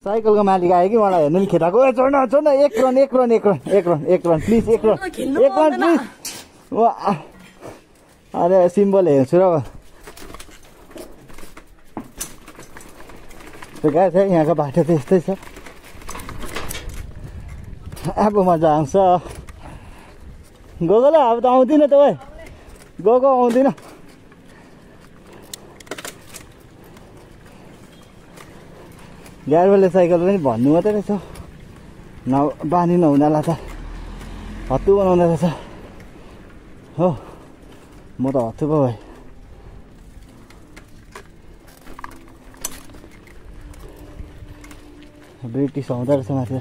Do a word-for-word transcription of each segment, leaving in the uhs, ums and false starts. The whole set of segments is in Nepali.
साइकल को मालिक आयो कि मलाई हेर्नु नि खेताको ए चढ्न चढ्न एक रन एक रन एक रन एक रन एक रन प्लिज एक रन एक रन प्लिज अरे सिम्बल हेर्छु र त्यो गाई छ यहाँको बाटो त यस्तै छ अब मजा आउँछ गएको ल अब त आउँदिन त भाइ गएको आउँदिन ड्राइभरले साइकल पनि भन्नु मात्रै रहेछ न बानी नहुनालाई त हत्तु बनाउँदो रहेछ हो म त हत्तु पो भाइ ब्रिटिस आउँदो रहेछ माथि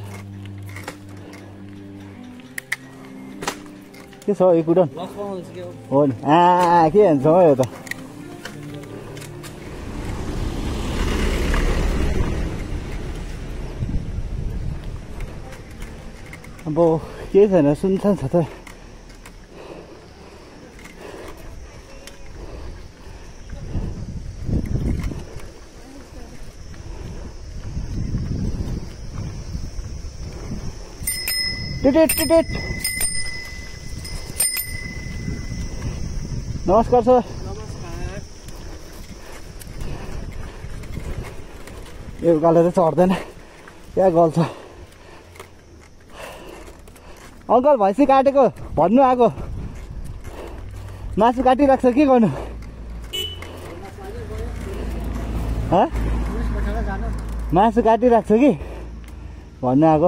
के छ यो कुडन हो नि आ के भन्छ हो यो त अब केही छैन सुनसान छ त टिटिट टिटिट नमस्कार सर यो गाले त चढ्दैन क्या गल्छ अङ्कल भैँसी काटेको भन्नु आएको मासु काटिराख्छ के गर्नु मासु काटिराख्छ कि भन्नु आएको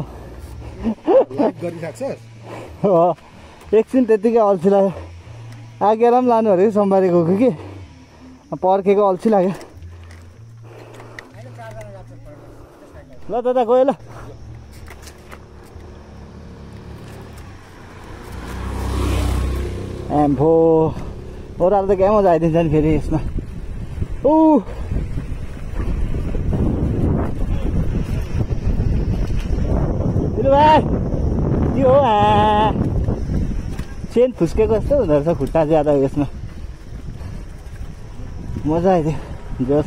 हो एकछिन त्यतिकै अल्छी लाग्यो आगेर पनि लानु अरे सोमबारे गएको कि पर्खेको अल्छी लाग्यो ल दादा गयो ल एम्फो ओह्रालो त क्या मजा आइदिन्छ नि फेरि यसमा ऊ दिनु भाइ के हो आ चेन फुस्केको जस्तो हुँदो रहेछ खुट्टा ज्यादा यसमा मजा आइदियो जोस्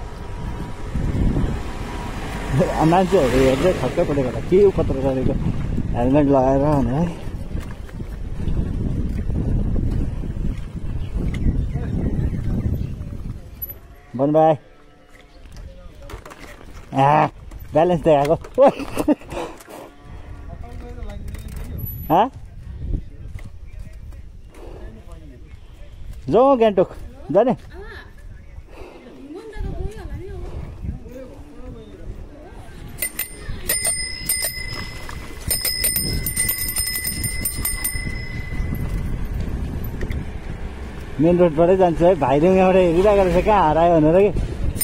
मान्छेहरू हेर्दै छक्कै परेको होला के खतरा गरेको हेलमेट लगाएर भनेर है भन्नु भाइ आ ब्यालेन्स देखाएको हाँ जाउँ गान्तोक जाने मेन रोडबाटै जान्छु है भाइले यहाँबाट हेरिरहेको रहेछ कहाँ हरायो भनेर कि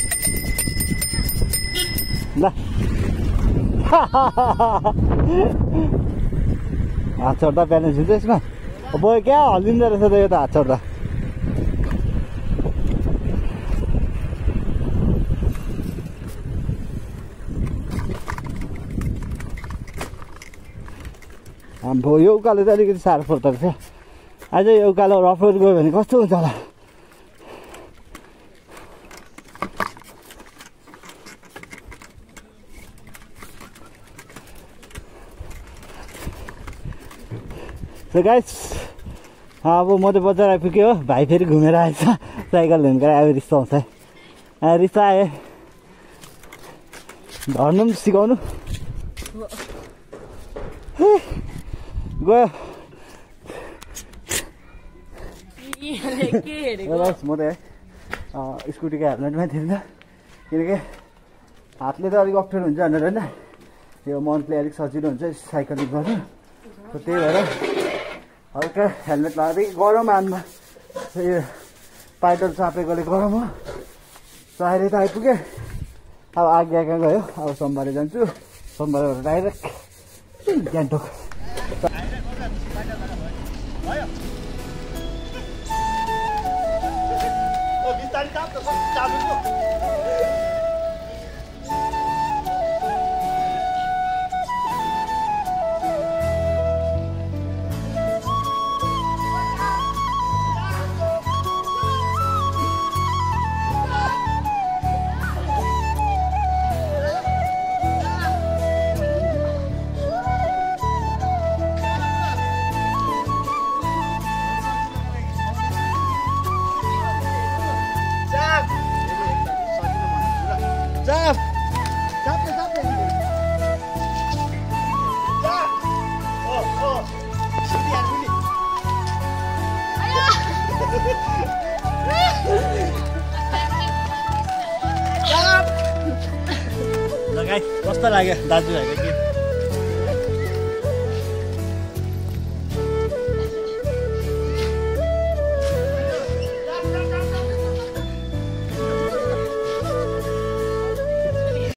ल हात चढ्दा ब्यालेन्स हुन्छ यसमा अब क्या हल्लिँदो रहेछ त यो त हात चढ्दा हाम्रो यो उकालो चाहिँ अलिकति साह्रो पर्दो रहेछ आज यो उकालो रफ रोड गयो भने कस्तो हुन्छ होला सो गाइस अब म त बजार आइपुग्यो हो भाइ फेरि घुमेर आएछ साइकल लिनु गएर अब रिस आउँछ रिस आएँ धर्नु पनि सिकाउनु गयो म त स्कुटीको हेलमेटमै थिएन किनकि हातले त अलिक अप्ठ्यारो हुन्छ भनेर होइन यो मन्थली अलिक सजिलो हुन्छ साइकलिङ गर्नु त्यही भएर हल्का हेलमेट लगाएर गरम आनमा यो पाइडल चापेकोले गरम हो सो अहिले त आइपुगेँ अब आगे आगे गयो अब सोमबारे जान्छु सोमबारे डाइरेक्ट गान्तोक कस्तो लाग्यो दाजुभाइको